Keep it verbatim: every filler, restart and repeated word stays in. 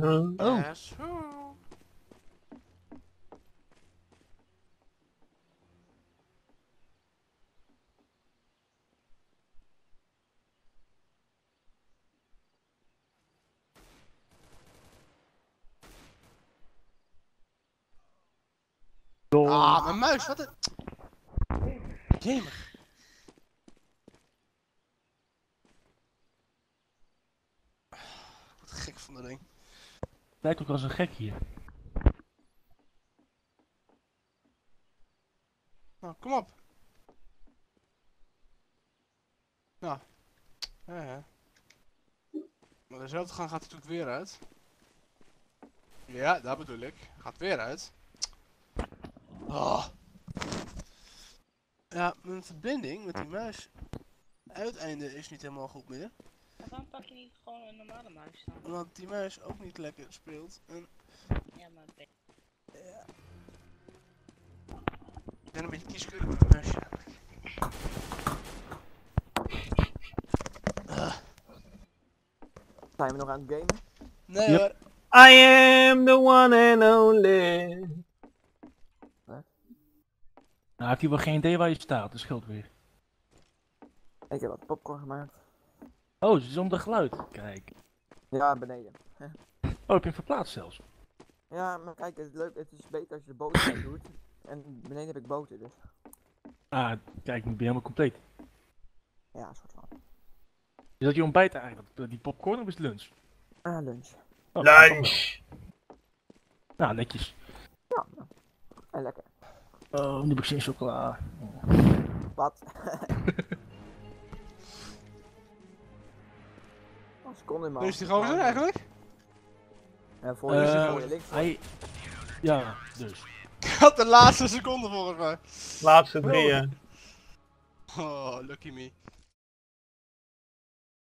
Oh. Yes. Ah, mijn muis, wat een... Jemig. Wat gek van dat ding. Lijkt ook als een gek hier. Nou, kom op. Nou. Ja, ja. Maar dezelfde gang gaat hij natuurlijk weer uit. Ja, dat bedoel ik. Gaat weer uit. Oh. Ja, mijn verbinding met die muis uiteinde is niet helemaal goed meer. Waarom pak je niet gewoon een normale muis dan? Omdat die muis ook niet lekker speelt. En Ja, maar ben... ja. Ik ben een beetje kieskeurig met het muisje. Uh. Zijn we nog aan het gamen? Nee Yep. hoor. I am the one and only. Nou, heeft hij wel geen idee waar je staat, dat scheelt weer. Ik heb wat popcorn gemaakt. Oh, ze is om de geluid. Kijk. Ja, beneden. Oh, heb je hem verplaatst zelfs? Ja, maar kijk, het is leuk. Het is beter als je de boter bij doet. En beneden heb ik boter, dus. Ah, kijk, nu ben je helemaal compleet. Ja, een soort van. Is dat je ontbijt eigenlijk? Dat- Die popcorn of is het lunch? Ah, lunch. Oh, Lunch. Nou, netjes. Ja, nou. En lekker. Oh, nu heb ik zin in chocola. Wat? Een seconde man. Wie is die gozer eigenlijk? En voor je is Eh, gewoon je links. hij... Ja, dus. Ik had de laatste seconde volgens mij. Laatste drieën. Oh, lucky me.